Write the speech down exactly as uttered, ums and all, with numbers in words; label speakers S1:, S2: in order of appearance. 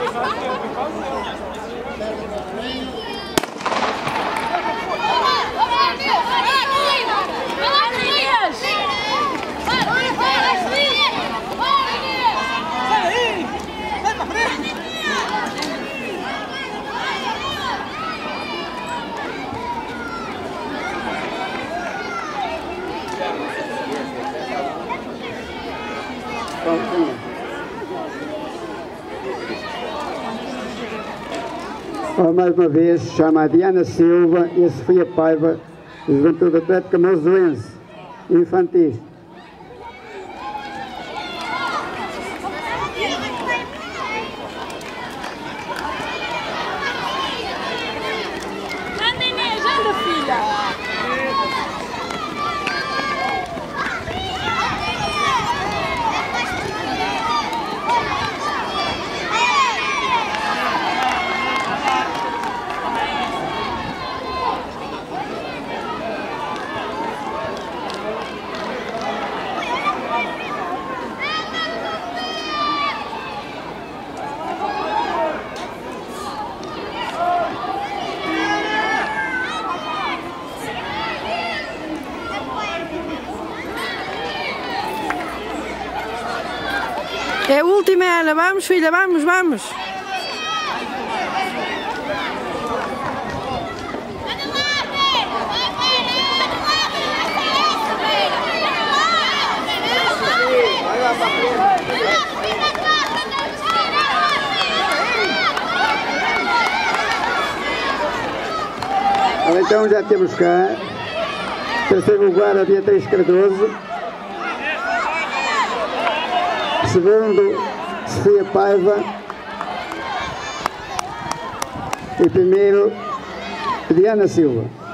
S1: Mais uma vez, chama a Diana Silva e a Sofia Paiva, Juventude Atlética Mozoense, infantis.
S2: Anda, Inês, anda, filha!
S3: É a última, Ana. Vamos, filha, vamos, vamos.
S1: Então já temos cá, terceiro lugar a Beatriz Cardoso, segundo Sofia Paiva e primeiro Diana Silva.